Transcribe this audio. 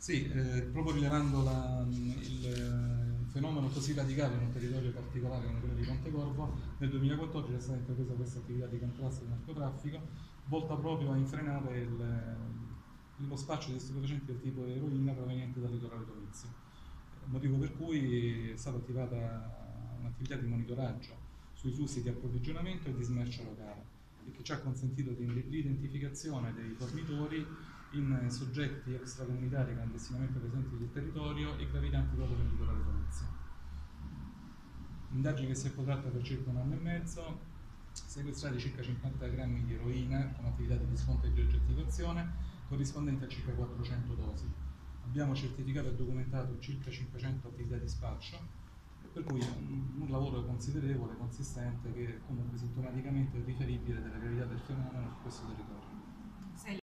Sì, proprio rilevando il fenomeno così radicale in un territorio particolare come quello di Pontecorvo, nel 2014 è stata intrapresa questa attività di contrasto del narcotraffico, volta proprio a infrenare lo spaccio di stupefacenti del tipo eroina proveniente dal litorale domizio. Motivo per cui è stata attivata un'attività di monitoraggio sui flussi di approvvigionamento e di smercio locale, e che ci ha consentito l'identificazione dei fornitori in soggetti extracomunitari clandestinamente presenti sul territorio e gravidanti proprio nel litorale domizio. Indagine che si è protratta per circa un anno e mezzo, sequestrati circa 50 grammi di eroina con attività di riscontro e di oggettivazione corrispondente a circa 400 dosi. Abbiamo certificato e documentato circa 500 attività di spaccio, per cui un lavoro considerevole, consistente, che comunque sintomaticamente è riferibile della gravità del fenomeno su questo territorio.